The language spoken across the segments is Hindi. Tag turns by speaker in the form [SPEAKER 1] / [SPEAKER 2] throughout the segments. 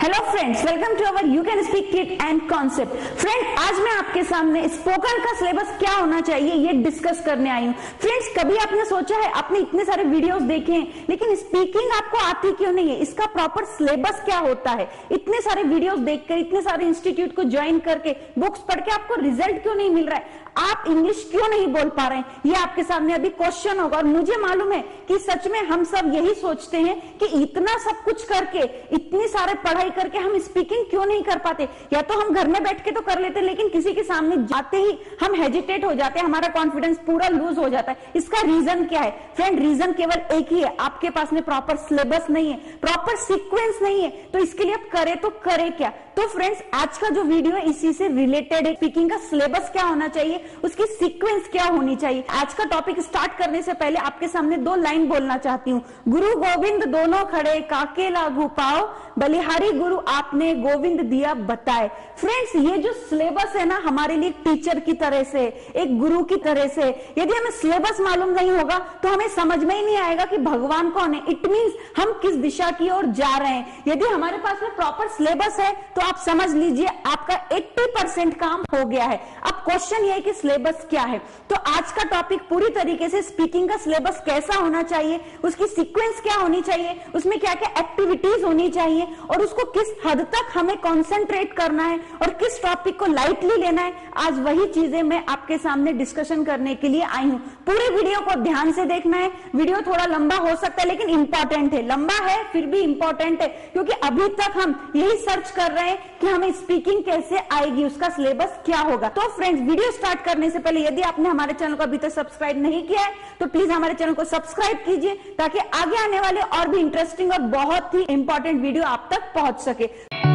[SPEAKER 1] Hello friends, welcome to our you can speak kit and concept. Friend, आज मैं आपके सामने स्पोकन का सिलेबस क्या होना चाहिए ये डिस्कस करने आई हूँ। फ्रेंड्स, कभी आपने सोचा है, आपने इतने सारे वीडियोस देखे हैं लेकिन स्पीकिंग आपको आती क्यों नहीं है? इसका प्रॉपर सिलेबस क्या होता है? इतने सारे वीडियोस देखकर, इतने सारे इंस्टीट्यूट को ज्वाइन करके, बुक्स पढ़ के आपको रिजल्ट क्यों नहीं मिल रहा है? आप इंग्लिश क्यों नहीं बोल पा रहे हैं? ये आपके सामने अभी क्वेश्चन होगा। और मुझे मालूम है कि सच में हम सब यही सोचते हैं कि इतना सब कुछ करके, इतनी सारे पढ़ाई करके हम स्पीकिंग क्यों नहीं कर पाते? या तो हम घर में बैठ के तो कर लेते, लेकिन किसी के सामने जाते ही हम हेजिटेट हो जाते हैं, हमारा कॉन्फिडेंस पूरा लूज हो जाता है। इसका रीजन क्या है? फ्रेंड, रीजन केवल एक ही है, आपके पास में प्रॉपर सिलेबस नहीं है, प्रॉपर सीक्वेंस नहीं है। तो इसके लिए आप करे तो करे क्या? तो फ्रेंड्स, आज का जो वीडियो है इसी से रिलेटेड है। स्पीकिंग का सिलेबस क्या होना चाहिए, उसकी सीक्वेंस क्या होनी चाहिए। आज का टॉपिक स्टार्ट करने से पहले आपके सामने दो लाइन बोलना चाहती हूँ। गुरु गोविंद दोनों खड़े, काके लागू पाओ, बलिहारी गुरु आपने गोविंद दिया बताए। फ्रेंड्स, ये जो सिलेबस है ना, हमारे लिए टीचर की तरह से, एक गुरु की तरह से। यदि हमें सिलेबस मालूम नहीं होगा तो हमें समझ में ही नहीं आएगा कि भगवान कौन है। इट मीन्स हम किस दिशा की ओर जा रहे हैं। यदि हमारे पास में प्रॉपर सिलेबस है तो आप समझ लीजिए आपका 80% काम हो गया है। अब क्वेश्चन ये है कि सिलेबस क्या है। तो आज का टॉपिक पूरी तरीके से स्पीकिंग का सिलेबस कैसा होना चाहिए, उसकी सीक्वेंस क्या होनी चाहिए, उसमें क्या क्या एक्टिविटीज होनी चाहिए और उसको किस हद तक हमें कॉन्सेंट्रेट करना है और किस टॉपिक को लाइटली लेना है, आज वही चीजें मैं आपके सामने डिस्कशन करने के लिए आई हूं। पूरे वीडियो को ध्यान से देखना है। वीडियो थोड़ा लंबा हो सकता है लेकिन इंपॉर्टेंट है। लंबा है फिर भी इंपॉर्टेंट है, क्योंकि अभी तक हम यही सर्च कर रहे हैं कि हमें स्पीकिंग कैसे आएगी, उसका सिलेबस क्या होगा। तो फ्रेंड्स, वीडियो स्टार्ट करने से पहले यदि आपने हमारे चैनल को अभी तक सब्सक्राइब नहीं किया है तो प्लीज हमारे चैनल को सब्सक्राइब कीजिए, ताकि आगे आने वाले और भी इंटरेस्टिंग और बहुत ही इंपॉर्टेंट वीडियो आप तक पहुंच सके।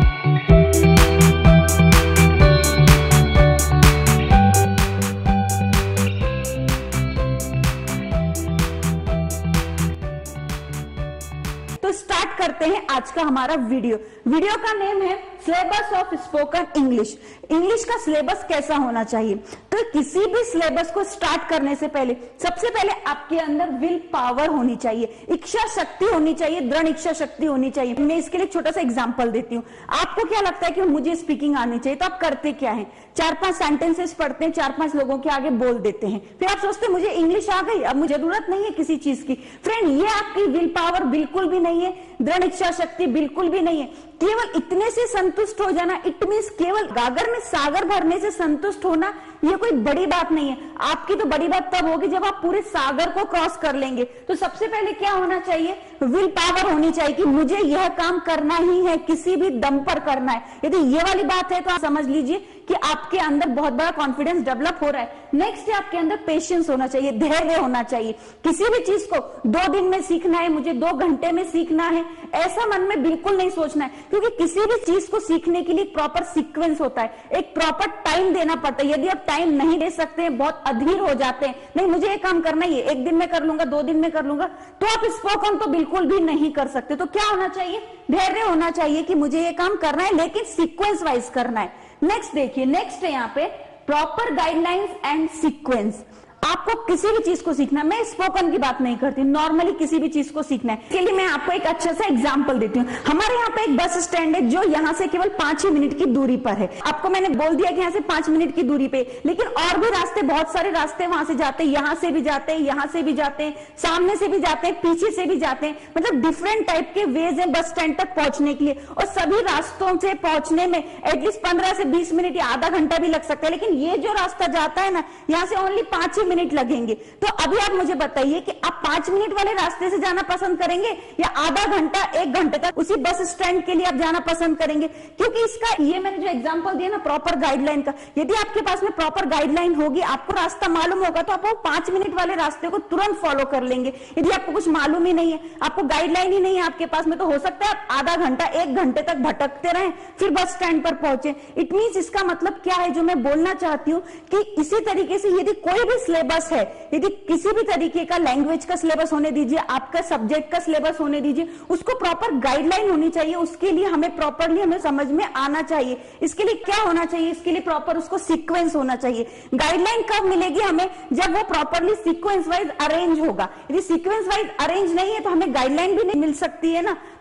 [SPEAKER 1] तो स्टार्ट करते हैं आज का हमारा वीडियो। वीडियो का नेम है syllabus of spoken English. English का सिलेबस कैसा होना चाहिए? तो किसी भी सिलेबस को स्टार्ट करने से पहले सबसे पहले आपके अंदर विल पावर होनी चाहिए, इच्छा शक्ति होनी चाहिए, दृढ़ इच्छा शक्ति होनी चाहिए। मैं इसके लिए छोटा सा एग्जांपल देती हूँ। आपको क्या लगता है कि मुझे स्पीकिंग आनी चाहिए, तो आप करते क्या है? 4-5 सेंटेंसेस पढ़ते हैं, 4-5 लोगों के आगे बोल देते हैं, फिर आप सोचते हैं मुझे इंग्लिश आ गई, अब मुझे जरूरत नहीं है किसी चीज की। फ्रेंड, ये आपकी विल पावर बिल्कुल भी नहीं है, दृढ़ इच्छा शक्ति बिल्कुल भी नहीं है। केवल इतने से संतुष्ट हो जाना, इट मीन्स केवल गागर में सागर भरने से संतुष्ट होना, ये कोई बड़ी बात नहीं है। आपकी तो बड़ी बात तब होगी जब आप पूरे सागर को क्रॉस कर लेंगे। तो सबसे पहले क्या होना चाहिए? विल पावर होनी चाहिए कि मुझे यह काम करना ही है, किसी भी दम पर करना है। यदि ये वाली बात है तो आप समझ लीजिए कि आपके अंदर बहुत बड़ा कॉन्फिडेंस डेवलप हो रहा है। नेक्स्ट है आपके अंदर पेशेंस होना चाहिए, धैर्य होना चाहिए। किसी भी चीज को 2 दिन में सीखना है, मुझे 2 घंटे में सीखना है, ऐसा मन में बिल्कुल नहीं सोचना है, क्योंकि किसी भी चीज को सीखने के लिए प्रॉपर सीक्वेंस होता है, एक प्रॉपर टाइम देना पड़ता है। यदि आप टाइम नहीं दे सकते हैं, बहुत अधीर हो जाते हैं, नहीं मुझे ये काम करना ही है, 1 दिन में कर लूंगा, 2 दिन में कर लूंगा, तो आप स्पोकन तो बिल्कुल भी नहीं कर सकते। तो क्या होना चाहिए? धैर्य होना चाहिए कि मुझे ये काम करना है लेकिन सीक्वेंस वाइज करना है। नेक्स्ट देखिए, नेक्स्ट है यहाँ पे प्रॉपर गाइडलाइंस एंड सीक्वेंस। आपको किसी भी चीज को सीखना है, मैं स्पोकन की बात नहीं करती, नॉर्मली किसी भी चीज को सीखना है। इसके लिए मैं आपको एक अच्छा सा एग्जांपल देती हूँ। हमारे यहाँ पे एक बस स्टैंड है जो यहाँ से केवल 5 ही मिनट की दूरी पर है। आपको मैंने बोल दिया कि यहाँ से 5 मिनट की दूरी पे, लेकिन और भी रास्ते, बहुत सारे रास्ते वहां से जाते हैं, यहाँ से भी जाते हैं, यहाँ से भी जाते हैं, सामने से भी जाते हैं, पीछे से भी जाते हैं। मतलब डिफरेंट टाइप के वेज है बस स्टैंड तक पहुंचने के लिए, और सभी रास्तों से पहुंचने में एटलीस्ट 15 से 20 मिनट या आधा घंटा भी लग सकता है। लेकिन ये जो रास्ता जाता है ना, यहाँ से ओनली 5 ही मिनट लगेंगे। तो अभी आप मुझे बताइए कि आप 5 मिनट वाले रास्ते से जाना पसंद करेंगे या आधा घंटा 1 घंटे तक उसी बस स्टैंड के लिए आप जाना पसंद करेंगे? क्योंकि इसका, ये मैंने जो एग्जांपल दिया ना प्रॉपर गाइडलाइन का, यदि आपके पास में प्रॉपर गाइडलाइन होगी, आपको रास्ता मालूम होगा, तो आप वो 5 मिनट वाले रास्ते को तुरंत फॉलो कर लेंगे। यदि आपको कुछ मालूम ही नहीं है, आपको गाइडलाइन ही नहीं है आपके पास में, तो हो सकता है आप आधा घंटा 1 घंटे तक भटकते रहें, फिर बस स्टैंड पर पहुंचे। इट मीन्स इसका मतलब क्या है जो मैं बोलना चाहती हूँ कि इसी तरीके से यदि कोई भी सिलेबस है, यदि किसी भी तरीके का लैंग्वेज का सिलेबस होने दीजिए, आपका सब्जेक्ट का सिलेबस होने दीजिए, उसको प्रॉपर गाइडलाइन होनी चाहिए। उसके लिए हमें प्रॉपरली हमें समझ में आना चाहिए। इसके लिए क्या होना चाहिए? इसके लिए प्रॉपर उसको सीक्वेंस होना चाहिए। गाइडलाइन कब मिलेगी हमें? जब वो प्रॉपरली सीक्वेंस वाइज अरेंज होगा। यदि सीक्वेंस वाइज अरेंज नहीं है तो हमें गाइडलाइन भी नहीं मिल सकती है ना।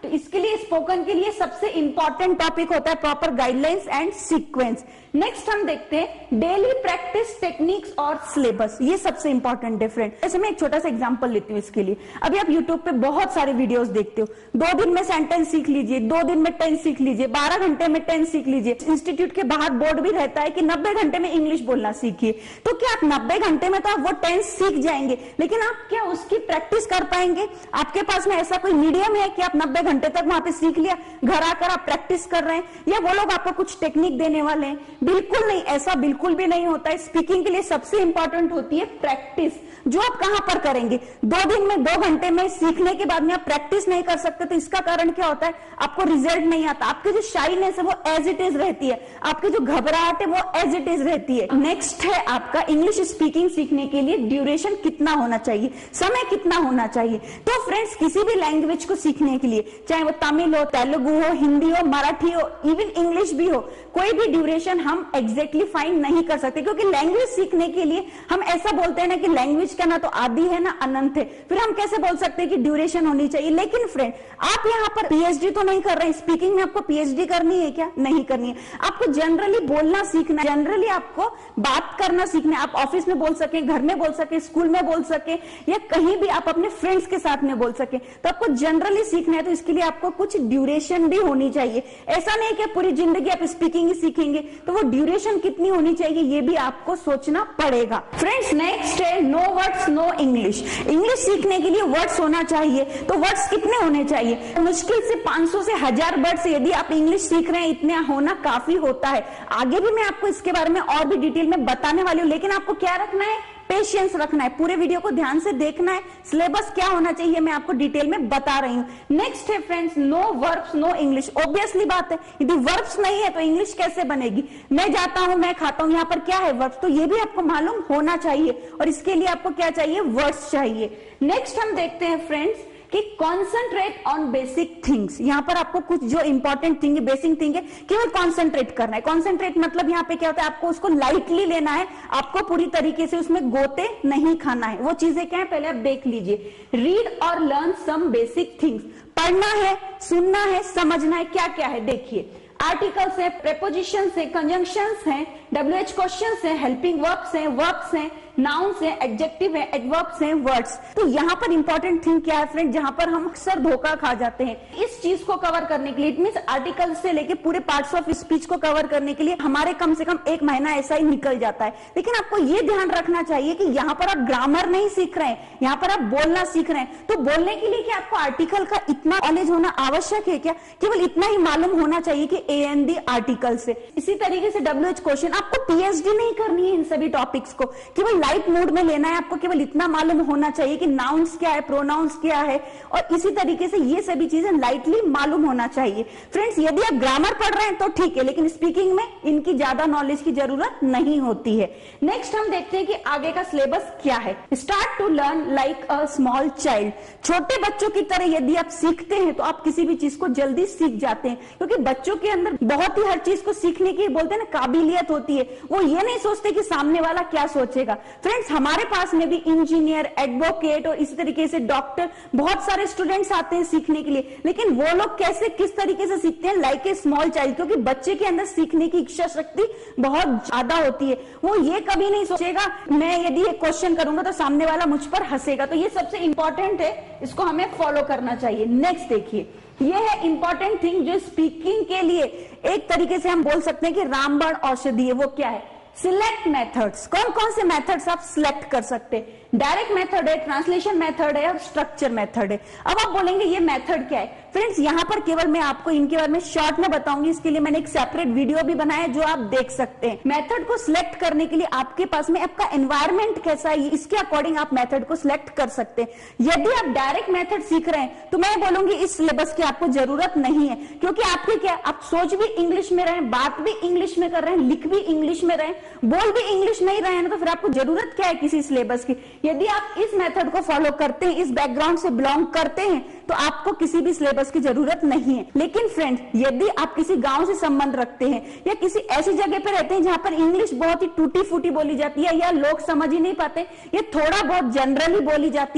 [SPEAKER 1] तो इसके लिए स्पोकन के लिए सबसे इंपॉर्टेंट टॉपिक होता है proper guidelines and sequence. Next हम देखते हैं डेली प्रैक्टिस टेक्निक्स और सिलेबस, ये सबसे इंपॉर्टेंट डिफरेंट। जैसे मैं एक छोटा सा एग्जांपल लेती हूँ इसके लिए। अभी आप यूट्यूब पे बहुत सारे वीडियोस देखते हो, 2 दिन में सेंटेंस सीख लीजिए, 2 दिन में टेंस सीख लीजिए, 12 घंटे में टेंस सीख लीजिए। इंस्टीट्यूट के बाहर बोर्ड भी रहता है कि 90 घंटे में इंग्लिश बोलना सीखिए। तो क्या आप 90 घंटे में तो आप वो टेंस सीख जाएंगे, लेकिन आप क्या उसकी प्रैक्टिस कर पाएंगे? आपके पास में ऐसा कोई मीडियम है कि आप 90 घंटे तक वहां पे सीख लिया, घर आकर आप प्रैक्टिस कर रहे हैं, या वो लोग आपको कुछ टेक्निक देने वाले हैं? बिल्कुल नहीं, ऐसा बिल्कुल भी नहीं होता है। स्पीकिंग के लिए सबसे इंपॉर्टेंट होती है प्रैक्टिस, जो आप कहां पर करेंगे? 2 दिन में 2 घंटे में सीखने के बाद में आप प्रैक्टिस नहीं कर सकते, तो इसका कारण क्या होता है? आपको रिजल्ट नहीं आता, आपकी जो शाइनेस है वो एज इट इज रहती है, आपकी जो घबराहट है वो एज इट इज रहती है। नेक्स्ट है आपका इंग्लिश स्पीकिंग सीखने के लिए ड्यूरेशन कितना होना चाहिए, समय कितना होना चाहिए। तो फ्रेंड्स, किसी भी लैंग्वेज को सीखने के लिए, चाहे वो तमिल हो, तेलुगु हो, हिंदी हो, मराठी हो, इवन इंग्लिश भी हो, कोई भी ड्यूरेशन हम एग्जैक्टली फाइंड नहीं कर सकते, क्योंकि लैंग्वेज सीखने के लिए हम ऐसा बोलते हैं ना कि लैंग्वेज का ना तो आदि है ना अनंत है, फिर हम कैसे बोल सकते हैं कि ड्यूरेशन होनी चाहिए? लेकिन फ्रेंड, आप यहाँ पर पीएचडी तो नहीं कर रहे हैं, स्पीकिंग में आपको पीएचडी करनी है क्या? नहीं करनी है। आपको जनरली बोलना सीखना है, जनरली आपको बात करना सीखना है। आप ऑफिस में बोल सके, घर में बोल सके, स्कूल में बोल सके, या कहीं भी आप अपने फ्रेंड्स के साथ में बोल सके, तो आपको जनरली सीखना है। तो इसके लिए आपको कुछ ड्यूरेशन भी होनी चाहिए। ऐसा नहीं कि पूरी जिंदगी आप स्पीकिंग ही सीखेंगे, तो वो ड्यूरेशन कितनी होनी चाहिए ये भी आपको सोचना पड़ेगा। फ्रेंड्स, नेक्स्ट है no words no English. English सीखने के लिए वर्ड्स होना चाहिए, तो वर्ड्स कितने होने चाहिए? मुश्किल से 500 से 1000 वर्ड्स यदि आप इंग्लिश सीख रहे हैं, इतना होना काफी होता है। आगे भी मैं आपको इसके बारे में और भी डिटेल में बताने वाली हूँ, लेकिन आपको क्या रखना है? पेशेंस रखना है, पूरे वीडियो को ध्यान से देखना है। सिलेबस क्या होना चाहिए मैं आपको डिटेल में बता रही हूँ। नेक्स्ट है friends no verbs no English. Obviously बात है, यदि वर्ब्स नहीं है तो इंग्लिश कैसे बनेगी? मैं जाता हूं, मैं खाता हूं, यहाँ पर क्या है? वर्ब्स। तो ये भी आपको मालूम होना चाहिए, और इसके लिए आपको क्या चाहिए? वर्ड्स चाहिए। नेक्स्ट हम देखते हैं फ्रेंड्स कि कॉन्सेंट्रेट ऑन बेसिक थिंग्स। यहाँ पर आपको कुछ जो इंपॉर्टेंट थिंग है, बेसिक थिंग है, केवल कॉन्सेंट्रेट करना है। कॉन्सेंट्रेट मतलब यहाँ पे क्या होता है? आपको उसको लाइटली लेना है, आपको पूरी तरीके से उसमें गोते नहीं खाना है। वो चीजें क्या है पहले आप देख लीजिए। रीड और लर्न सम बेसिक थिंग्स। पढ़ना है, सुनना है, समझना है। क्या क्या है देखिए। आर्टिकल्स है, प्रेपोजिशंस है, कंजंक्शंस है, WH क्वेश्चंस है, हेल्पिंग वर्ब्स हैं, नाउन्स है, एडजेक्टिव है, एडवर्ब्स हैं, वर्ड्स। तो यहाँ पर इंपॉर्टेंट थिंग क्या है फ्रेंड, जहां पर हम अक्सर धोखा खा जाते हैं इस चीज को कवर करने के लिए। इट मींस आर्टिकल से लेके पूरे पार्ट्स ऑफ स्पीच को कवर करने के लिए हमारे कम से कम 1 महीना ऐसा ही निकल जाता है। लेकिन आपको ये ध्यान रखना चाहिए कि यहाँ पर आप ग्रामर नहीं सीख रहे हैं, यहाँ पर आप बोलना सीख रहे हैं। तो बोलने के लिए क्या आपको आर्टिकल का इतना नॉलेज होना आवश्यक है क्या? केवल इतना ही मालूम होना चाहिए कि AND आर्टिकल से। इसी तरीके से WH क्वेश्चन, आपको PhD नहीं करनी है इन सभी टॉपिक्स को, केवल लाइट मूड में लेना है। आपको केवल इतना मालूम होना चाहिए कि नाउन्स क्या है, प्रोनाउंस क्या है, और इसी तरीके से ये सभी चीजें लाइटली मालूम होना चाहिए। फ्रेंड्स, यदि आप ग्रामर पढ़ रहे हैं तो ठीक है, लेकिन स्पीकिंग में इनकी ज्यादा नॉलेज की जरूरत नहीं होती है। नेक्स्ट हम देखते हैं कि आगे का सिलेबस क्या है। Start to learn like a small child. छोटे बच्चों की तरह यदि आप सीखते हैं तो आप किसी भी चीज को जल्दी सीख जाते हैं, क्योंकि बच्चों के अंदर बहुत ही हर चीज को सीखने की बोलते हैं ना काबिलियत होती है। वो ये नहीं सोचते कि सामने वाला क्या सोचेगा। फ्रेंड्स, हमारे पास में भी इंजीनियर, एडवोकेट और इसी तरीके से डॉक्टर, बहुत सारे स्टूडेंट्स आते हैं सीखने के लिए, लेकिन वो लोग कैसे, किस तरीके से सीखते हैं? Like a small child. क्योंकि बच्चे के अंदर सीखने की इच्छा शक्ति बहुत ज्यादा होती है। वो ये कभी नहीं सोचेगा मैं यदि ये क्वेश्चन करूंगा तो सामने वाला मुझ पर हंसेगा। तो ये सबसे इंपॉर्टेंट है, इसको हमें फॉलो करना चाहिए। नेक्स्ट देखिए, ये है इंपॉर्टेंट थिंग जो स्पीकिंग के लिए एक तरीके से हम बोल सकते हैं कि रामबाण औषधि है। वो क्या है? Select methods. कौन कौन से मेथड्स आप सिलेक्ट कर सकते हैं? डायरेक्ट मेथड है, ट्रांसलेशन मेथड है और स्ट्रक्चर मेथड है। अब आप बोलेंगे ये मेथड क्या है? फ्रेंड्स, यहाँ पर केवल मैं आपको इनके बारे में शॉर्ट में बताऊंगी। इसके लिए मैंने एक सेपरेट वीडियो भी बनाया है जो आप देख सकते हैं। मेथड को सिलेक्ट करने के लिए आपके पास में आपका एनवायरमेंट कैसा है, इसके अकॉर्डिंग आप मेथड को सिलेक्ट कर सकते हैं। यदि आप डायरेक्ट मेथड सीख रहे हैं तो मैं बोलूंगी इस सिलेबस की आपको जरूरत नहीं है, क्योंकि आपके क्या, आप सोच भी इंग्लिश में रहे, बात भी इंग्लिश में कर रहे हैं, लिख भी इंग्लिश में रहे, बोल भी इंग्लिश नहीं रहे हैं, तो फिर आपको जरूरत क्या है किसी सिलेबस की? यदि आप इस मेथड को फॉलो करते हैं, इस बैकग्राउंड से बिलोंग करते हैं, तो आपको किसी भी सिलेबस की जरूरत नहीं है। लेकिन फ्रेंड्स, यदि आप किसी गांव से संबंध रखते हैं या किसी ऐसी जगह पर रहते हैं जहां पर इंग्लिश बहुत ही टूटी फूटी बोली जाती है या लोग समझ ही नहीं पाते, या थोड़ा बहुत जनरली बोली जाती है,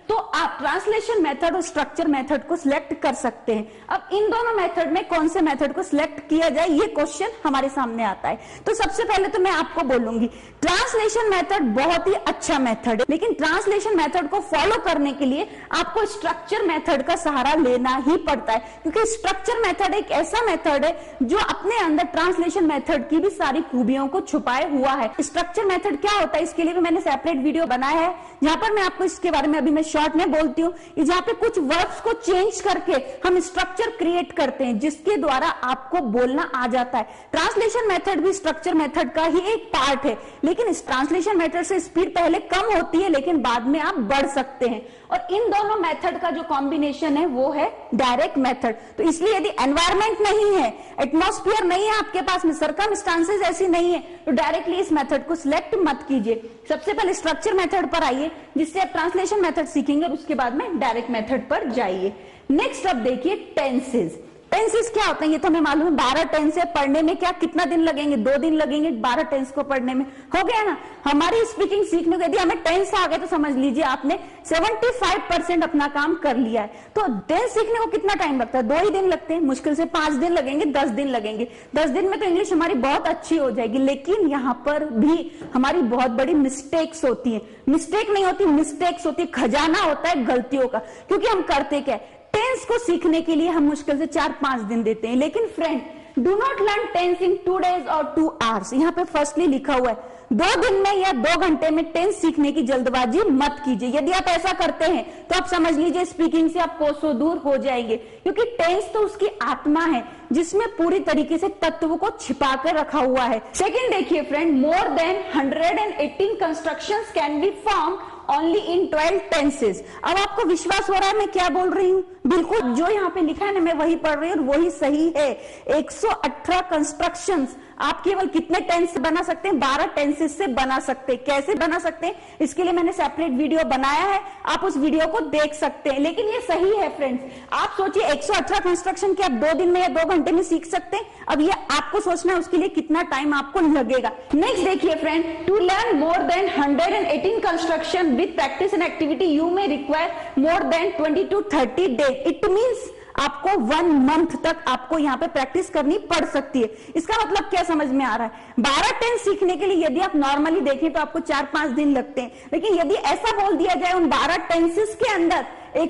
[SPEAKER 1] तो आप ट्रांसलेशन मेथड और स्ट्रक्चर मेथड को सिलेक्ट कर सकते हैं। अब इन दोनों मेथड में कौन से मेथड को सिलेक्ट किया जाए, ये क्वेश्चन हमारे सामने आता है। तो सबसे पहले तो मैं आपको बोलूंगी ट्रांसलेशन मेथड बहुत ही अच्छा मेथड है, लेकिन ट्रांसलेशन मेथड को फॉलो करने के लिए आपको स्ट्रक्चर मेथड का सहारा लेना ही पड़ता है, क्योंकि स्ट्रक्चर मेथड एक ऐसा मेथड है जो अपने अंदर ट्रांसलेशन मेथड की भी सारी खूबियों को छुपाए हुआ है। स्ट्रक्चर मेथड क्या होता है, इसके लिए भी मैंने सेपरेट वीडियो बनाया है, जहां पर मैं आपको इसके बारे में अभी मैं शॉर्ट में बोलती हूँ। जहां पे कुछ वर्ब्स को चेंज करके हम स्ट्रक्चर क्रिएट करते हैं, जिसके द्वारा आपको बोलना आ जाता है। ट्रांसलेशन मेथड भी स्ट्रक्चर मेथड का ही एक पार्ट है, लेकिन इस ट्रांसलेशन मेथड से स्पीड पहले कम होती है, लेकिन बाद में आप बढ़ सकते हैं। और इन दोनों मेथड का जो कॉम्बिनेशन है वो है डायरेक्ट मेथड। तो इसलिए यदि एनवायरमेंट नहीं है, एटमॉस्फेयर नहीं है आपके पास में, सर्कमस्टांसेस ऐसी नहीं है, तो डायरेक्टली इस मेथड को सिलेक्ट मत कीजिए। सबसे पहले स्ट्रक्चर मेथड पर आइए, जिससे आप ट्रांसलेशन मेथड सीखेंगे, और उसके बाद में डायरेक्ट मेथड पर जाइए। नेक्स्ट अब देखिए टेंसेज। टेंसेस क्या होते हैं ये तो हमें मालूम है। 12 टेंस है, पढ़ने में क्या कितना दिन लगेंगे, 2 दिन लगेंगे 12 टेंस को पढ़ने में, हो गया ना। हमारी स्पीकिंग सीखने को यदि हमें टेंस आ गए तो समझ लीजिए आपने 75% अपना काम कर लिया है। तो टेंस सीखने को कितना टाइम लगता है, 2 ही दिन लगते हैं, मुश्किल से 5 दिन लगेंगे, 10 दिन लगेंगे। 10 दिन में तो इंग्लिश हमारी बहुत अच्छी हो जाएगी, लेकिन यहाँ पर भी हमारी बहुत बड़ी मिस्टेक्स होती है। मिस्टेक नहीं होती, मिस्टेक्स होती है, खजाना होता है गलतियों का। क्योंकि हम करते क्या, टेंस को सीखने के लिए हम मुश्किल से 4-5 दिन देते हैं, लेकिन friend do not learn tense in 2 days और 2 hours। यहाँ पे फर्स्टली लिखा हुआ है 2 दिन में या 2 घंटे में टेंस सीखने की जल्दबाजी मत कीजिए। यदि आप ऐसा करते हैं तो आप समझ लीजिए स्पीकिंग से आप कोसों दूर हो जाएंगे, क्योंकि टेंस तो उसकी आत्मा है जिसमें पूरी तरीके से तत्व को छिपा कर रखा हुआ है। सेकंड देखिए friend, more than 118 constructions can be form only in 12 tenses. अब आपको विश्वास हो रहा है मैं क्या बोल रही हूँ, बिल्कुल जो यहाँ पे लिखा है ना मैं वही पढ़ रही हूँ, वही सही है। 118 कंस्ट्रक्शंस आप केवल कितने टेंस से बना सकते हैं, 12 टेंसेस से बना सकते हैं। कैसे बना सकते हैं, इसके लिए मैंने सेपरेट वीडियो बनाया है, आप उस वीडियो को देख सकते हैं। लेकिन ये सही है फ्रेंड्स, आप सोचिए 118 कंस्ट्रक्शन के आप 2 दिन में या 2 घंटे में सीख सकते हैं। अब ये आपको सोचना है उसके लिए कितना टाइम आपको लगेगा। नेक्स्ट देखिए friend, to learn more than 118 construction with practice and activity you may require more than 20 to 30 days। It means आपको 1 month तक आपको यहाँ पे प्रैक्टिस करनी पड़ सकती है। इसका मतलब क्या समझ में आ रहा है, 12 टेंस सीखने के लिए यदि आप नॉर्मली देखें तो आपको 4-5 दिन लगते हैं, लेकिन यदि ऐसा बोल दिया जाए उन 12 टेंसेस के अंदर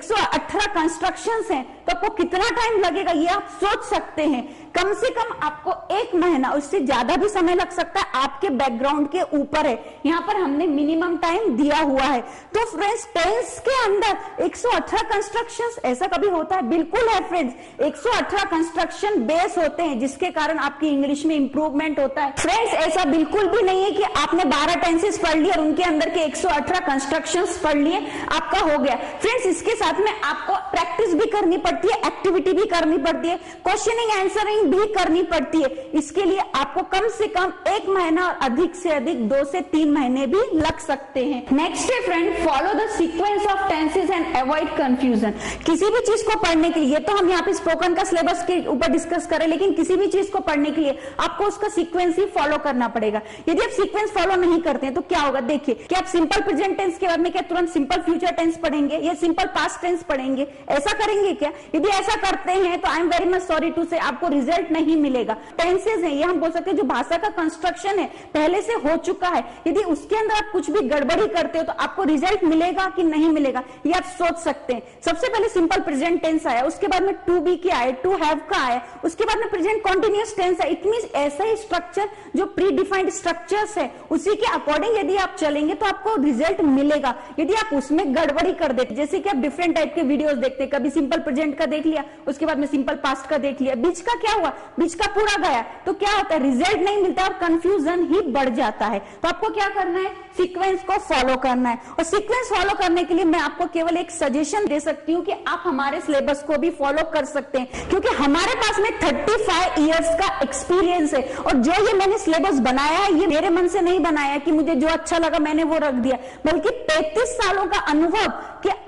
[SPEAKER 1] 118 कंस्ट्रक्शंस हैं तो आपको कितना टाइम लगेगा ये आप सोच सकते हैं। कम से कम आपको 1 महीना, उससे ज्यादा भी समय लग सकता है, आपके बैकग्राउंड के ऊपर है। यहाँ पर हमने मिनिमम टाइम दिया हुआ है। तो फ्रेंड्स टेंस के अंदर 118 कंस्ट्रक्शंस ऐसा कभी होता है, बिल्कुल है फ्रेंड्स। 118 कंस्ट्रक्शन बेस होते हैं जिसके कारण आपकी इंग्लिश में इंप्रूवमेंट होता है। फ्रेंड्स ऐसा बिल्कुल भी नहीं है कि आपने 12 टेंसेस पढ़ लिए और उनके अंदर के 118 कंस्ट्रक्शंस पढ़ लिए आपका हो गया। फ्रेंड्स इसके साथ में आपको प्रैक्टिस भी करनी पड़ती है, एक्टिविटी भी करनी पड़ती है, क्वेश्चनिंग आंसरिंग भी करनी पड़ती है। इसके लिए आपको कम से कम 1 महीना और अधिक से अधिक 2 से 3 महीने भी लग सकते हैं। नेक्स्ट है friend, follow the sequence of tenses and avoid confusion. किसी भी चीज को पढ़ने के लिए, तो हम यहाँ पे स्पोकन का सिलेबस के ऊपर डिस्कस करें, लेकिन किसी भी चीज को पढ़ने के लिए आपको उसका सीक्वेंस ही फॉलो करना पड़ेगा। यदि आप सीक्वेंस फॉलो नहीं करते हैं तो क्या होगा, देखिए क्या आप सिंपल प्रेजेंट टेंस के बाद में क्या तुरंत सिंपल फ्यूचर टेंस पढ़ेंगे या सिंपल पास्ट टेंस पढ़ेंगे, ऐसा करेंगे क्या? यदि ऐसा करते हैं तो I am very much sorry to say आपको रिजल्ट नहीं मिलेगा। टेंसेज है ये हम बोल सकते हैं जो भाषा का कंस्ट्रक्शन है पहले से हो चुका है, यदि उसके अंदर आप कुछ भी गड़बड़ी करते हो तो आपको रिजल्ट मिलेगा कि नहीं मिलेगा ये आप सोच सकते हैं। सबसे पहले सिंपल प्रेजेंट टेंस आया, उसके बाद में टू बी के आए, टू हैव का आया, उसके बाद में प्रेजेंट कॉन्टिन्यूअस टेंस है। इट मींस ऐसा ही स्ट्रक्चर जो प्री डिफाइंड स्ट्रक्चर्स है उसी के अकॉर्डिंग यदि आप चलेंगे तो आपको रिजल्ट मिलेगा। यदि आप उसमें गड़बड़ी कर देते, जैसे कि आप डिफरेंट टाइप के वीडियोस देखते हैं, कभी सिंपल प्रेजेंट का देख लिया, उसके बाद में सिंपल पास्ट का देख लिया, बीच का क्या हुआ, बीच का पूरा गया, तो क्या होता है रिजल्ट नहीं मिलता और कंफ्यूजन ही बढ़ जाता है। तो आपको क्या करना है, सीक्वेंस को फॉलो करना है। और सीक्वेंस फॉलो करने के लिए मैं आपको केवल एक सजेशन दे सकती हूँ कि आप हमारे सिलेबस को भी फॉलो कर सकते हैं, क्योंकि हमारे पास में 35 इयर्स का एक्सपीरियंस है। और जो ये मैंने सिलेबस बनाया है ये मेरे मन से नहीं बनाया कि मुझे जो अच्छा लगा मैंने वो रख दिया, बल्कि 35 सालों का अनुभव के आधार पर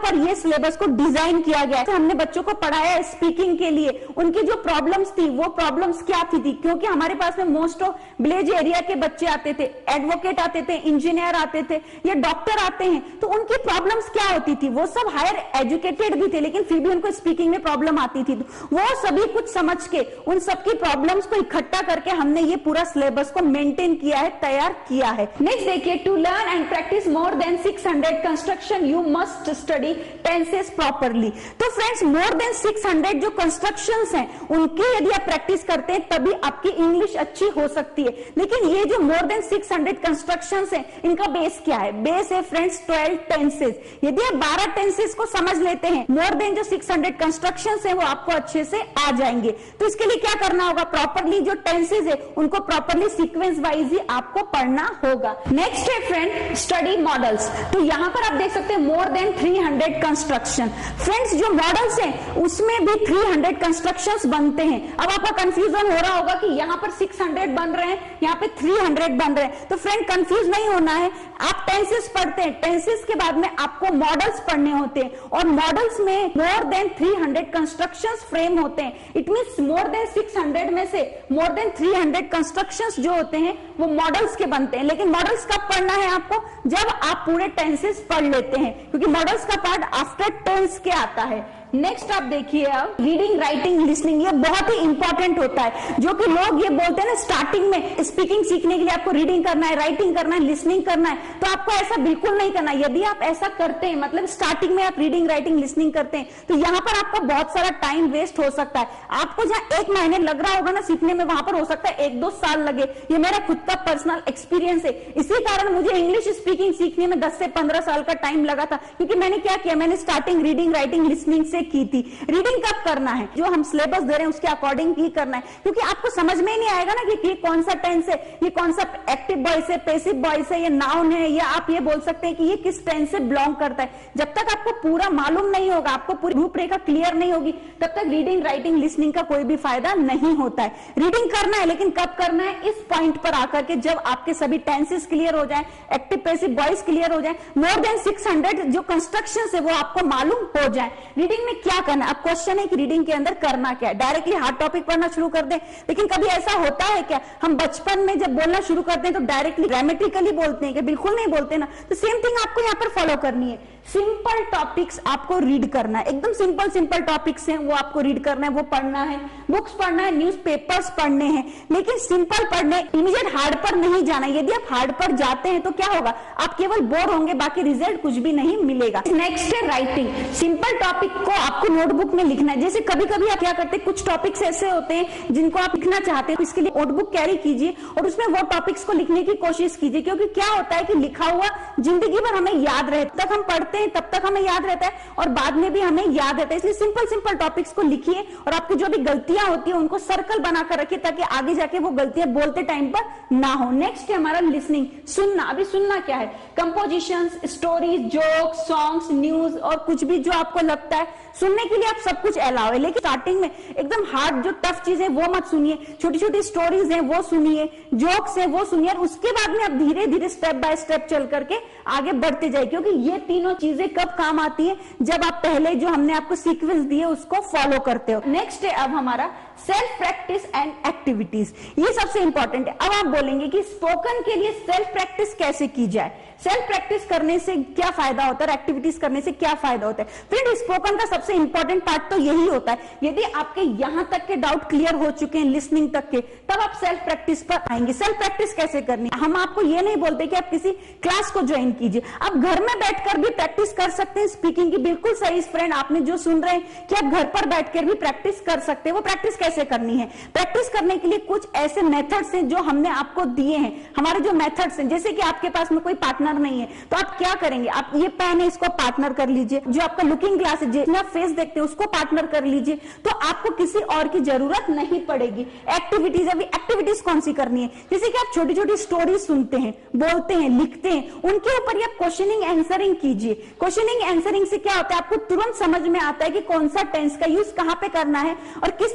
[SPEAKER 1] ऊपर ये सिलेबस को डिजाइन किया गया है। तो हमने बच्चों को पढ़ाया स्पीकिंग के लिए, उनकी जो प्रॉब्लम्स थी वो प्रॉब्लम्स क्या थी, क्योंकि हमारे पास में मोस्ट ऑफ विलेज एरिया के बच्चे आते थे, एडवोकेट आते थे, इंजीनियर आते थे, या डॉक्टर आते हैं, तो उनकी प्रॉब्लम्स क्या होती थी, वो सब हायर एजुकेटेड भी थे लेकिन फिर भी उनको स्पीकिंग में प्रॉब्लम आती थी। तो वो सभी कुछ समझ के उन सबकी प्रॉब्लम्स को इकट्ठा करके हमने ये पूरा सिलेबस को मेंटेन किया है, तैयार किया है। नेक्स्ट देखिए, to learn and practice more than 600 construction you must study tenses properly. तो फ्रेंड्स, मोर देन 600 जो कंस्ट्रक्शंस हैं उनकी यदि आप प्रैक्टिस करते हैं तभी आपकी इंग्लिश अच्छी हो सकती है। लेकिन ये जो मोर देन 600 कंस्ट्रक्शंस हैं, इनका बेस क्या है? बेस है फ्रेंड्स 12 टेंसेस। यदि आप 12 टेंसेस को समझ लेते हैं, मोर देन जो 600 कंस्ट्रक्शंस हैं वो आपको अच्छे से आ जाएंगे। तो इसके लिए क्या करना होगा? प्रॉपरली जो टेंसेस है उनको प्रॉपरली सीक्वेंस वाइज ही आपको पढ़ना होगा। नेक्स्ट है फ्रेंड स्टडी मॉडल्स। तो यहां पर आप देख सकते हैं मोर देन 300 कंस्ट्रक्शन। फ्रेंड्स, जो मॉडल्स हैं उसमें भी 300 कंस्ट्रक्शंस बनते हैं। अब आपका कंफ्यूजन हो रहा होगा कि यहां पर 600 बन रहे हैं, यहां पे 300 बन रहे हैं। तो फ्रेंड, कंफ्यूज नहीं होना है। आप टेंसेस पढ़ते हैं, टेंसेस के बाद में आपको मॉडल्स पढ़ने होते हैं और मॉडल्स में मोर देन 300 कंस्ट्रक्शंस फ्रेम होते हैं। इट मींस मोर देन 600 में से मोर देन 300 कंस्ट्रक्शंस जो होते हैं वो मॉडल्स के बनते हैं। लेकिन मॉडल्स कब पढ़ना है आपको? जब आप पूरे टेंसेस पढ़ लेते हैं, क्योंकि मॉडल्स का पार्ट आफ्टर टेंस के आता है। नेक्स्ट आप देखिए, अब रीडिंग, राइटिंग, लिसनिंग, ये बहुत ही इंपॉर्टेंट होता है। जो कि लोग ये बोलते हैं ना स्टार्टिंग में स्पीकिंग सीखने के लिए आपको रीडिंग करना है, राइटिंग करना है, लिसनिंग करना है, तो आपको ऐसा बिल्कुल नहीं करना। यदि आप ऐसा करते हैं, मतलब स्टार्टिंग में आप रीडिंग, राइटिंग, लिसनिंग करते हैं, तो यहाँ पर आपका बहुत सारा टाइम वेस्ट हो सकता है। आपको जहां 1 महीने लग रहा होगा ना सीखने में, वहां पर हो सकता है 1-2 साल लगे। ये मेरा खुद का पर्सनल एक्सपीरियंस है। इसी कारण मुझे इंग्लिश स्पीकिंग सीखने में 10 से 15 साल का टाइम लगा था, क्योंकि मैंने क्या किया, मैंने स्टार्टिंग रीडिंग, राइटिंग, लिसनिंग से की थी। रीडिंग कब करना है? जो हम सिलेबस दे रहे हैं उसके अकॉर्डिंग ही करना है, क्योंकि आपको समझ में ही नहीं आएगा ना कि कौन सा टेंस है, ये कौन सा एक्टिव वॉइस है, पैसिव वॉइस है, ये नाउन है, या आप ये बोल सकते हैं कि ये किस टेंस से बिलोंग करता है। जब तक आपको पूरा मालूम नहीं होगा, आपको पूरी रूपरेखा क्लियर नहीं होगी, तब तक रीडिंग, राइटिंग, लिसनिंग का कोई भी फायदा नहीं होता है। रीडिंग करना है, लेकिन कब करना है? इस पॉइंट पर आकर के, जब आपके सभी टेंसेस क्लियर हो जाए, एक्टिव, पैसिव वॉइस क्लियर हो जाए, मोर देन 600 जो कंस्ट्रक्शंस है वो आपको मालूम हो जाए। रीडिंग में क्या करना है? अब क्वेश्चन है कि रीडिंग के अंदर करना क्या है? डायरेक्टली हार्ड टॉपिक पढ़ना शुरू कर दें? लेकिन कभी ऐसा होता है क्या, हम बचपन में जब बोलना शुरू करते हैं तो डायरेक्टली ग्रामेटिकली बोलते हैं? कि बिल्कुल नहीं बोलते ना। तो सेम थिंग आपको यहाँ पर फॉलो करनी है। सिंपल टॉपिक्स आपको रीड करना है, एकदम सिंपल टॉपिक्स हैं वो आपको रीड करना है, वो पढ़ना है। बुक्स पढ़ना है, न्यूज़पेपर्स पढ़ने हैं, लेकिन सिंपल पढ़ने, इमीडिएट हार्ड पर नहीं जाना। यदि आप हार्ड पर जाते हैं तो क्या होगा? आप केवल बोर होंगे, बाकी रिजल्ट कुछ भी नहीं मिलेगा। नेक्स्ट है राइटिंग। सिंपल टॉपिक को आपको नोटबुक में लिखना है। जैसे कभी कभी आप क्या करते हैं, कुछ टॉपिक्स ऐसे होते हैं जिनको आप लिखना चाहते हैं, तो इसके लिए नोटबुक कैरी कीजिए और उसमें वो टॉपिक्स को लिखने की कोशिश कीजिए। क्योंकि क्या होता है कि लिखा हुआ जिंदगी भर हमें याद रहता है, तक हम पढ़ते हैं तब तक हमें याद रहता है और बाद में भी हमें याद रहता है। इसलिए सिंपल टॉपिक्स को लिखिए और आपकी जो भी गलतियां होती है उनको सर्कल बनाकर रखिए, ताकि आगे जाके वो गलतियां बोलते टाइम पर ना हो। नेक्स्ट है हमारा लिसनिंग, सुनना। अभी सुनना क्या है? Compositions, stories, jokes, songs, news और कुछ भी जो आपको लगता है सुनने के लिए आप सब कुछ अलाउ है। लेकिन स्टार्टिंग में एकदम हार्ड जो टफ चीजें वो मत सुनिए, छोटी छोटी स्टोरीज हैं वो सुनिए, जोक्स हैं वो सुनिए, और उसके बाद में आप धीरे धीरे स्टेप बाय स्टेप चल करके आगे बढ़ते जाए। क्योंकि ये तीनों चीजें कब काम आती है? जब आप पहले जो हमने आपको सीक्वेंस दिए उसको फॉलो करते हो। नेक्स्ट है अब हमारा सेल्फ प्रैक्टिस एंड एक्टिविटीज। ये सबसे इंपॉर्टेंट है। अब आप बोलेंगे कि स्पोकन के लिए सेल्फ प्रैक्टिस कैसे की जाए, सेल्फ प्रैक्टिस करने से क्या फायदा होता है, एक्टिविटीज करने से क्या फायदा होता है। फ्रेंड, स्पोकन का सबसे इंपॉर्टेंट पार्ट तो यही होता है। यदि आपके यहां तक के डाउट क्लियर हो चुके हैं लिसनिंग तक के, तब आप सेल्फ प्रैक्टिस पर आएंगे। सेल्फ प्रैक्टिस कैसे करनी? हम आपको ये नहीं बोलते कि आप किसी क्लास को ज्वाइन कीजिए, आप घर में बैठकर भी प्रैक्टिस कर सकते हैं स्पीकिंग की। बिल्कुल सही फ्रेंड, आपने जो सुन रहे हैं कि आप घर पर बैठकर भी प्रैक्टिस कर सकते हैं। वो प्रैक्टिस कैसे करनी है? प्रैक्टिस करने के लिए कुछ ऐसे मेथड्स हैं जो हमने आपको दिए हैं। हमारे जो मेथड्स हैं, जैसे कि आपके पास में कोई पार्टनर नहीं है तो आप क्या करेंगे? आप ये पेन है इसको पार्टनर कर लीजिए, जो आपका लुकिंग ग्लास है जिसमें आप फेस देखते हैं उसको पार्टनर कर लीजिए, तो आपको किसी और की जरूरत नहीं पड़ेगी। एक्टिविटीज, अभी एक्टिविटीज कौन सी करनी है? जैसे कि आप छोटी छोटी स्टोरी सुनते हैं, बोलते हैं, लिखते हैं, उनके ऊपर आप क्वेश्चनिंग आंसरिंग कीजिए। क्वेश्चनिंग आंसरिंग से क्या होता है? आपको तुरंत समझ में आता है कि कौन सा टेंस का यूज कहां पे करना है और किस तरीके से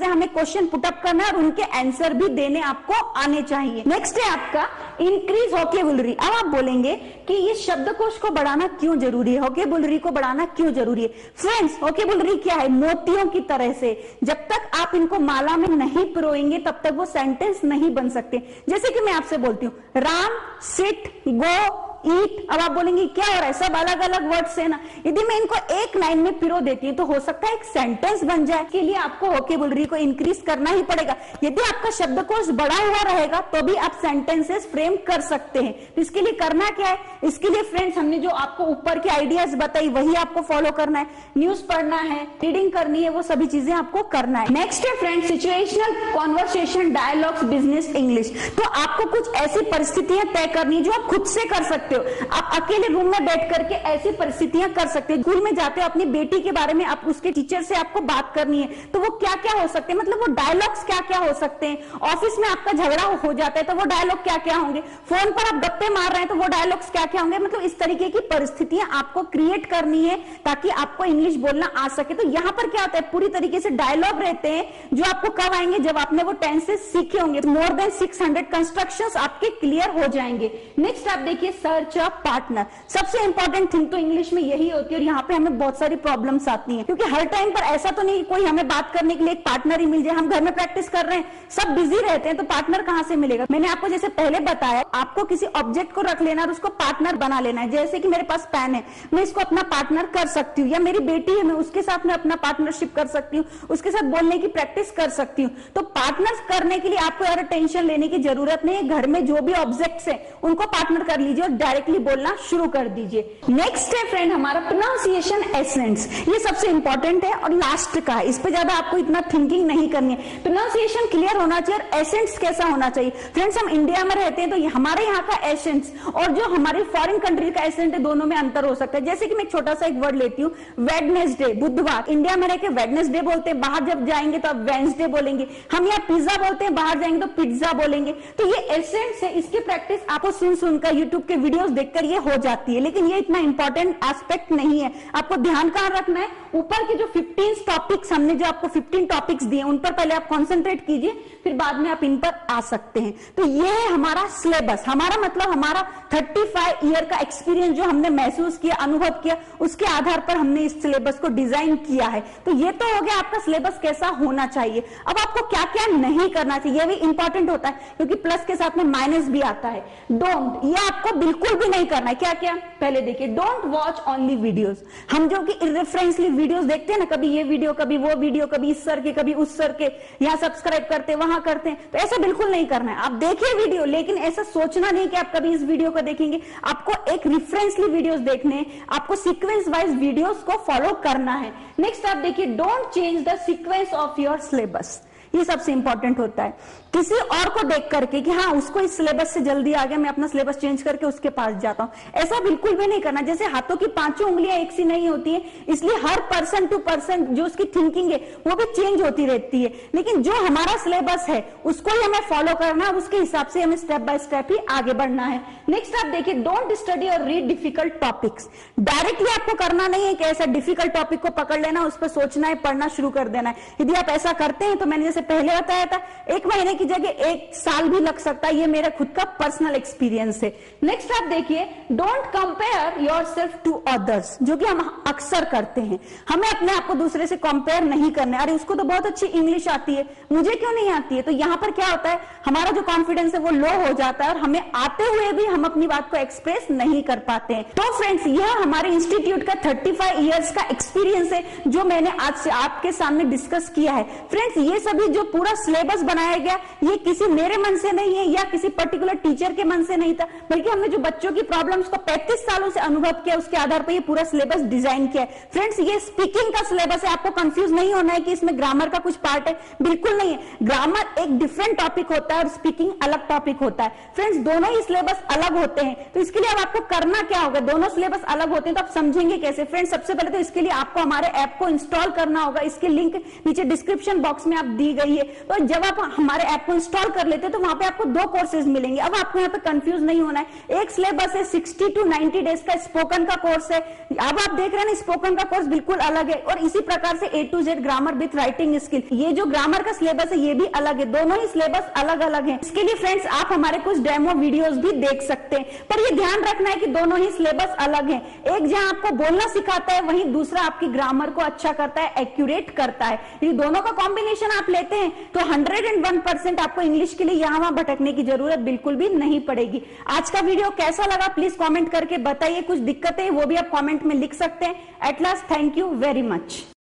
[SPEAKER 1] से हमें क्वेश्चन पुटअप करना है और उनके आंसर भी देने आपको आने चाहिए। नेक्स्ट है आपका इंक्रीज वोकैबुलरी। अब आप बोलेंगे कि ये शब्दकोश को बढ़ाना क्यों जरूरी है, वोकैबुलरी को बढ़ाना क्यों जरूरी है। फ्रेंड्स, वोकैबुलरी क्या है? मोतियों की तरह से जब तक आप इनको माला में नहीं पिरोएंगे तब तक वो सेंटेंस नहीं बन सकते। जैसे कि मैं आपसे बोलती हूँ राम सिट गो ईट, अब आप बोलेंगे क्या हो रहा है, सब अलग अलग वर्ड्स है ना। यदि मैं इनको एक लाइन में पिरो देती हूँ तो हो सकता है एक सेंटेंस बन जाए। के लिए आपको वोकैबुलरी को इंक्रीज करना ही पड़ेगा। यदि आपका शब्दकोश बढ़ा हुआ रहेगा तो भी आप सेंटेंसेस फ्रेम कर सकते हैं। तो इसके लिए करना क्या है? इसके लिए फ्रेंड्स हमने जो आपको ऊपर की आइडियाज बताई वही आपको फॉलो करना है। न्यूज पढ़ना है, रीडिंग करनी है, वो सभी चीजें आपको करना है। नेक्स्ट है friends situational conversation dialogues business English. तो आपको कुछ ऐसी परिस्थितियां तय करनी जो आप खुद से कर सकते हो। आप अकेले रूम में बैठ करके ऐसी परिस्थितियां कर सकते हो। स्कूल में जाते हो, अपनी बेटी के बारे में आप उसके टीचर से आपको बात करनी है तो वो क्या क्या हो सकते हैं, मतलब वो डायलॉग्स क्या क्या हो सकते हैं। ऑफिस में आपका झगड़ा हो जाता है तो वो डायलॉग क्या क्या होंगे। फोन पर आप गप्पे मार रहे हैं तो वो डायलॉग्स क्या क्या होंगे। मतलब इस तरीके की परिस्थितियां आपको क्रिएट करनी है ताकि आपको इंग्लिश बोलना आ सके। तो यहाँ पर क्या होता है, पूरी तरीके से डायलॉग रहते हैं जो आपको कब आएंगे, जब आपने वो टेंसेस सीखे होंगे। मोर देन 600 कंस्ट्रक्शंस आपके क्लियर हो जाएंगे। नेक्स्ट आप देखिए सर्च पार्टनर। सबसे इंपॉर्टेंट थिंग तो इंग्लिश में यही होती है और यहाँ पे हमें बहुत सारी प्रॉब्लम्स आती हैं, क्योंकि हर टाइम पर ऐसा तो नहीं कोई हमें बात करने के लिए एक पार्टनर ही मिल जाए। हम घर में प्रैक्टिस कर रहे हैं, सब बिजी रहते हैं, तो पार्टनर कहाँ से मिलेगा। मैंने आपको जैसे पहले बताया, आपको किसी ऑब्जेक्ट को रख लेना और उसको पार्टनर बना लेना है। जैसे कि मेरे पास पेन है, मैं इसको अपना पार्टनर कर सकती हूँ, या मेरी बेटी है, मैं उसके साथ में अपना पार्टनरशिप कर सकती हूँ, उसके साथ बोलने की प्रैक्टिस कर सकती हूँ। तो पार्टनर करने के लिए आपको यार टेंशन लेने की जरूरत नहीं है। घर में जो भी ऑब्जेक्ट्स है उनको पार्टनर कर लीजिए और डायरेक्टली बोलना शुरू कर दीजिए। नेक्स्ट है फ्रेंड हमारा प्रोनाउंसिएशन एसेंस। ये सबसे इंपॉर्टेंट है और लास्ट का है, इस पे ज्यादा आपको इतना थिंकिंग नहीं करनी है। प्रोनाउंसिएशन क्लियर होना चाहिए और एसेंस कैसा होना चाहिए। फ्रेंड्स, हम इंडिया में रहते हैं तो हमारे यहाँ का एसेंस और जो हमारी फॉरेन कंट्री का एसेंट है, दोनों में अंतर हो सकता है। जैसे कि मैं एक छोटा सा एक वर्ड लेती हूँ, वेडनेसडे, बुधवार। इंडिया में रहकर वेडनेसडे बोलते हैं, बाहर जब जाएंगे तो आप वेंसडे बोलेंगे। हम यहाँ पिज्जा बोलते हैं, बाहर जाएंगे तो पिज्जा बोलेंगे। तो ये एसेंस है, इसकी प्रैक्टिस आपको सुन सुनकर यूट्यूब के वीडियोस देखकर ये हो जाती है, लेकिन ये इतना इंपॉर्टेंट एस्पेक्ट नहीं है। आपको ध्यान कहां रखना है, ऊपर के जो 15 टॉपिक्स हमने जो आपको 15 टॉपिक्स दिए उन पर पहले आप कंसंट्रेट कीजिए, फिर बाद में आप इन पर आ सकते हैं। तो ये है हमारा सिलेबस। हमारा मतलब हमारा 35 ईयर का एक्सपीरियंस जो हमने महसूस किया, अनुभव किया, उसके आधार पर हमने इस सिलेबस को डिजाइन किया है। तो ये तो हो गया आपका सिलेबस कैसा होना चाहिए। अब आपको क्या क्या नहीं करना चाहिए, ये भी इंपॉर्टेंट होता है, क्योंकि प्लस के साथ में माइनस भी आता है। डोंट, ये आपको बिल्कुल भी नहीं करना है। क्या क्या, पहले देखिए, डोंट वॉच ओनली वीडियोस। हम जो कि इर्रेफरेंसली वीडियोस देखते हैं ना, कभी ये वीडियो, कभी वो वीडियो, कभी इस सर के, कभी उस सर के, यहाँ सब्सक्राइब करते वहां करते हैं, तो ऐसा बिल्कुल नहीं करना है। आप देखिए वीडियो, लेकिन ऐसा सोचना नहीं कि आप कभी इस वीडियो को देखेंगे। आपको एक रिफरेंसली वीडियोस देखने हैं, आपको सीक्वेंस वाइज वीडियोस को फॉलो करना है। नेक्स्ट आप देखिए, don't change the sequence of your syllabus. ये सबसे इंपॉर्टेंट होता है। किसी और को देख करके कि हाँ उसको इस सिलेबस से जल्दी आ गया, मैं अपना सिलेबस चेंज करके उसके पास जाता हूं, ऐसा बिल्कुल भी नहीं करना। जैसे हाथों की पांचों उंगलियां एक सी नहीं होती है, इसलिए हर पर्सन टू पर्सन जो उसकी थिंकिंग है वो भी चेंज होती रहती है। लेकिन जो हमारा सिलेबस है उसको ही हमें फॉलो करना है, उसके हिसाब से हमें स्टेप बाय स्टेप ही आगे बढ़ना है। नेक्स्ट आप देखिए, डोंट स्टडी और रीड डिफिकल्ट टॉपिक्स। डायरेक्टली आपको करना नहीं है कि ऐसा डिफिकल्ट टॉपिक को पकड़ लेना, उस पर सोचना है, पढ़ना शुरू कर देना है। यदि आप ऐसा करते हैं तो मैंने जैसे पहले बताया था, 1 महीने की जगह 1 साल भी लग सकता है। ये मेरा खुद का पर्सनल एक्सपीरियंस है। नेक्स्ट आप देखिए, don't compare yourself to others, जो कि हम अक्सर करते हैं। हमें अपने आप को दूसरे से कंपेयर नहीं करना है। अरे उसको तो बहुत अच्छी इंग्लिश आती है, मुझे क्यों नहीं आती है। तो यहाँ पर क्या होता है, हमारा जो कॉन्फिडेंस है वो लो हो जाता है और हमें आते हुए भी हम अपनी बात को एक्सप्रेस नहीं कर पाते हैं। तो फ्रेंड्स, यह हमारे इंस्टीट्यूट का 35 ईयर्स का एक्सपीरियंस है जो मैंने आज से आपके सामने डिस्कस किया है। फ्रेंड्स, ये सभी जो पूरा सिलेबस बनाया गया, ये किसी मेरे मन से नहीं है या किसी पर्टिकुलर टीचर के मन से नहीं था, बल्कि हमने जो बच्चों की प्रॉब्लम्स को 35 सालों से अनुभव किया उसके आधार पर ये पूरा सिलेबस डिजाइन किया है। फ्रेंड्स, ये स्पीकिंग का सिलेबस है, आपको कंफ्यूज नहीं होना है कि इसमें ग्रामर का कुछ पार्ट है, बिल्कुल नहीं है। ग्रामर एक डिफरेंट टॉपिक होता है और स्पीकिंग अलग टॉपिक होता है। फ्रेंड्स, दोनों ही सिलेबस अलग होते हैं, तो इसके लिए अब आपको करना क्या होगा, दोनों सिलेबस अलग होते हैं तो आप समझेंगे कैसे। फ्रेंड्स, सबसे पहले तो इसके लिए आपको हमारे ऐप को इंस्टॉल करना होगा। इसके लिंक नीचे डिस्क्रिप्शन बॉक्स में आप दी गई है। तो जब आप हमारे ऐप को इंस्टॉल कर लेते हैं तो वहां पे आपको 2 कोर्सेज मिलेंगे। अब आपको यहाँ पे कंफ्यूज नहीं होना है। एक सिलेबस है 60 to 90 डेज का स्पोकन का कोर्स है। अब आप देख रहे हैं ना, स्पोकन का कोर्स बिल्कुल अलग है, और इसी प्रकार से A to Z grammar with writing skill, ये जो ग्रामर का सिलेबस है ये भी अलग है। दोनों ही सिलेबस अलग अलग है। इसके लिए फ्रेंड्स आप हमारे कुछ डेमो वीडियोस भी देख सकते हैं, पर ये ध्यान रखना है कि दोनों ही सिलेबस अलग है। एक जहां आपको बोलना सिखाता है, वहीं दूसरा आपकी ग्रामर को अच्छा करता है, एक्यूरेट करता है। ये दोनों का कॉम्बिनेशन आप लेते हैं तो 101% आपको इंग्लिश के लिए यहां वहां भटकने की जरूरत बिल्कुल भी नहीं पड़ेगी। आज का वीडियो कैसा लगा प्लीज कमेंट करके बताइए। कुछ दिक्कतें वो भी आप कमेंट में लिख सकते हैं। At last thank you very much.